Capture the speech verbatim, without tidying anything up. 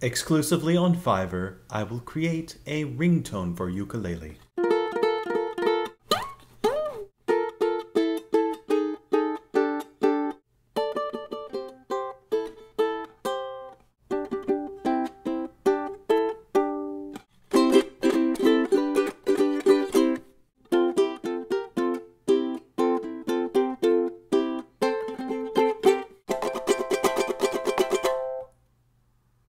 Exclusively on Fiverr, I will create a ringtone for ukulele.